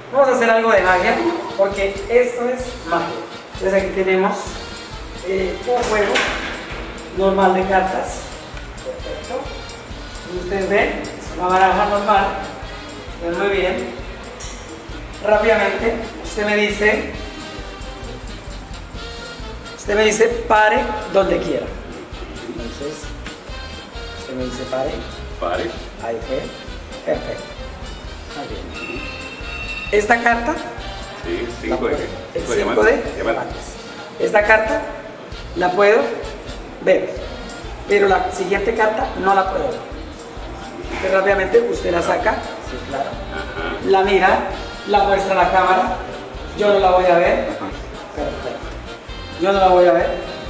Vamos a hacer algo de magia, porque esto es magia. Entonces aquí tenemos un juego normal de cartas. Perfecto. Como ustedes ven, es una baraja normal. Ven muy bien. Rápidamente, usted me dice pare donde quiera. Entonces, usted me dice pare. Pare. Ahí fue. Perfecto. Muy bien. Esta carta. Sí, 5 de el 5 de diamantes. Esta carta la puedo ver, pero la siguiente carta no la puedo ver. Entonces, rápidamente usted la saca, sí, claro. La mira, la muestra a la cámara. Yo no la voy a ver. Perfecto. Yo no la voy a ver.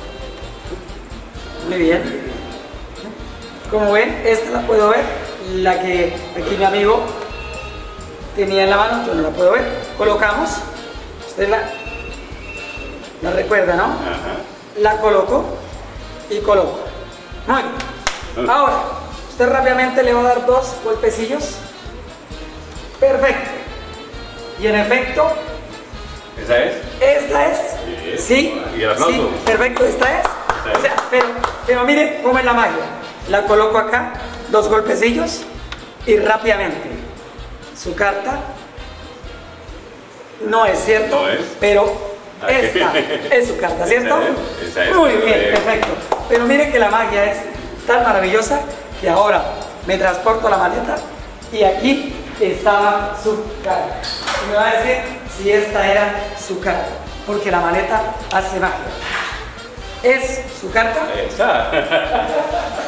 Muy bien. Como ven, esta la puedo ver. La que aquí mi amigo tenía en la mano, yo no la puedo ver. Colocamos. Usted la recuerda, ¿no? Ajá. La coloco y coloco. Muy bien. Ahora, usted rápidamente le va a dar 2 golpecillos. Perfecto. Y en efecto, ¿Esa es? esta es. Sí. ¿Y el aplauso? Sí, perfecto, esta es. O sea, pero mire cómo es la magia. La coloco acá, 2 golpecillos y rápidamente. Su carta no es, ¿cierto? No es. Pero esta es su carta, ¿cierto? Esa es. Muy bien, perfecto. Pero mire que la magia es tan maravillosa que ahora me transporto a la maleta y aquí estaba su carta. Y me va a decir si esta era su carta, porque la maleta hace magia. ¿Es su carta? Esa.